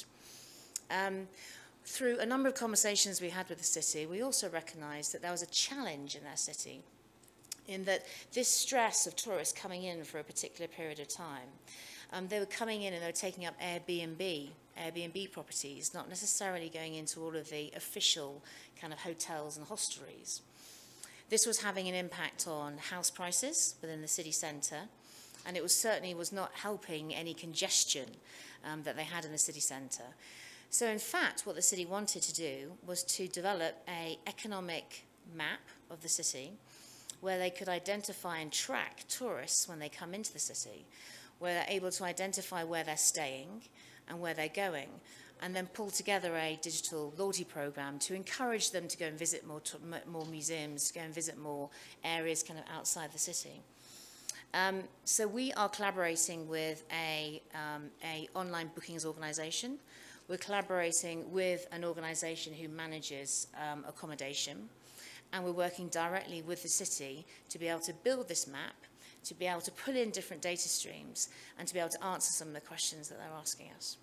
Um, Through a number of conversations we had with the city, we also recognised that there was a challenge in their city, in that this stress of tourists coming in for a particular period of time, um, they were coming in and they were taking up Airbnb, Airbnb properties, not necessarily going into all of the official kind of hotels and hostelries. This was having an impact on house prices within the city centre, and it was certainly was not helping any congestion um, that they had in the city centre. So in fact, what the city wanted to do was to develop an economic map of the city where they could identify and track tourists when they come into the city, where they're able to identify where they're staying and where they're going, and then pull together a digital loyalty program to encourage them to go and visit more, more museums, to go and visit more areas kind of outside the city. Um, so we are collaborating with a, um, a online bookings organisation. We're collaborating with an organisation who manages um, accommodation, and we're working directly with the city to be able to build this map, to be able to pull in different data streams, and to be able to answer some of the questions that they're asking us.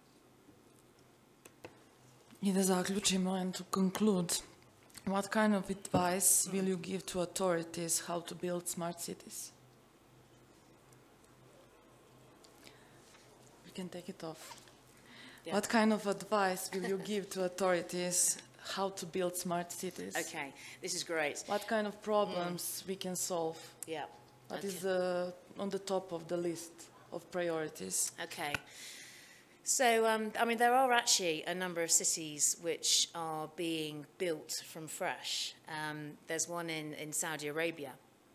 I da zaključimo and to conclude, what kind of advice will you give to authorities how to build smart cities? You can take it off. Yeah. What kind of advice will you give to authorities how to build smart cities? Okay, this is great. What kind of problems mm. we can solve? Yeah. What okay. is the, on the top of the list of priorities? Okay. So, um, I mean, there are actually a number of cities which are being built from fresh. Um, there's one in, in Saudi Arabia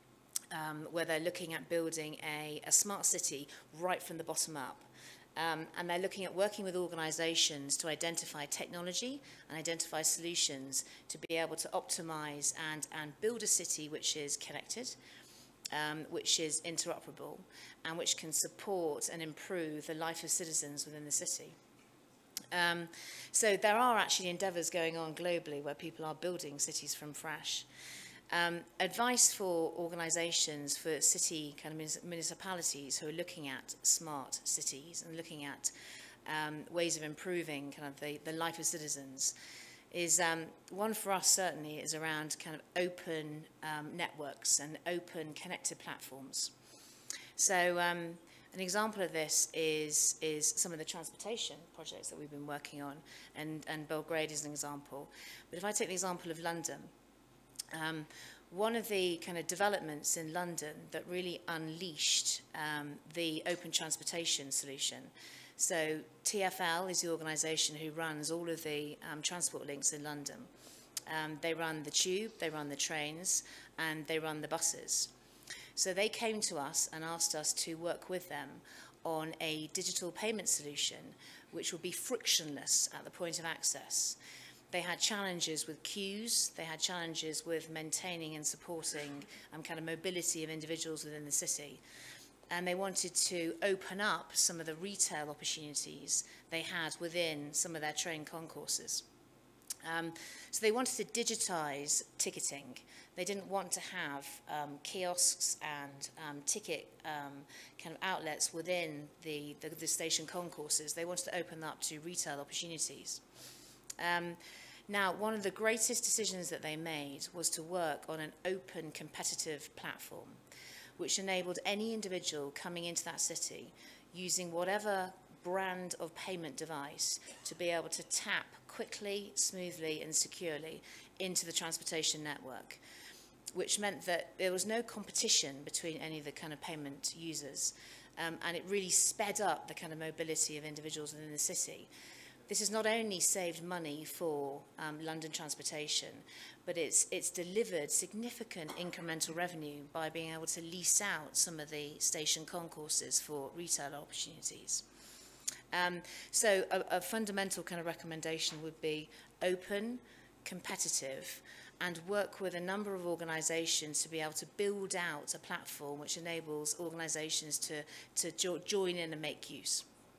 um, where they're looking at building a, a smart city right from the bottom up. Um, and they're looking at working with organisations to identify technology and identify solutions to be able to optimise and, and build a city which is connected, um, which is interoperable, and which can support and improve the life of citizens within the city. Um, so there are actually endeavours going on globally where people are building cities from fresh. Um, advice for organisations, for city kind of municipalities who are looking at smart cities and looking at um, ways of improving kind of the, the life of citizens is um, one for us certainly is around kind of open um, networks and open connected platforms. So um, an example of this is, is some of the transportation projects that we've been working on, and, and Belgrade is an example. But if I take the example of London, Um, one of the kind of developments in London that really unleashed um, the open transportation solution. So T F L is the organisation who runs all of the um, transport links in London. Um, they run the tube, they run the trains, and they run the buses. So they came to us and asked us to work with them on a digital payment solution which will be frictionless at the point of access. They had challenges with queues, they had challenges with maintaining and supporting um, kind of mobility of individuals within the city. And they wanted to open up some of the retail opportunities they had within some of their train concourses. Um, so they wanted to digitize ticketing. They didn't want to have um, kiosks and um, ticket um, kind of outlets within the, the, the station concourses. They wanted to open up to retail opportunities. Um, now, one of the greatest decisions that they made was to work on an open, competitive platform, which enabled any individual coming into that city using whatever brand of payment device to be able to tap quickly, smoothly, and securely into the transportation network, which meant that there was no competition between any of the kind of payment users, um, and it really sped up the kind of mobility of individuals within the city. This has not only saved money for um, London transportation, but it's, it's delivered significant incremental revenue by being able to lease out some of the station concourses for retail opportunities. Um, so a, a fundamental kind of recommendation would be open, competitive, and work with a number of organisations to be able to build out a platform which enables organisations to, to jo join in and make use.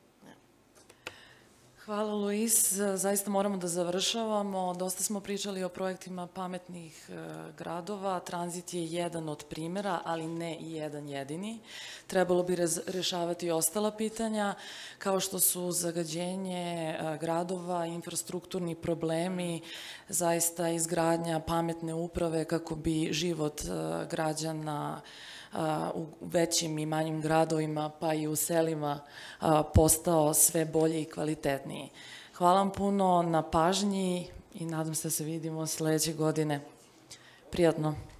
Hvala, Louise. Zaista moramo da završavamo. Dosta smo pričali o projektima pametnih gradova. Tranzit je jedan od primjera, ali ne i jedan jedini. Trebalo bi rešavati i ostala pitanja, kao što su zagađenje gradova, infrastrukturni problemi, zaista izgradnja pametne uprave kako bi život građana u većim i manjim gradovima, pa i u selima, postao sve bolji i kvalitetniji. Hvala vam puno na pažnji i nadam se da se vidimo sledeće godine. Prijatno.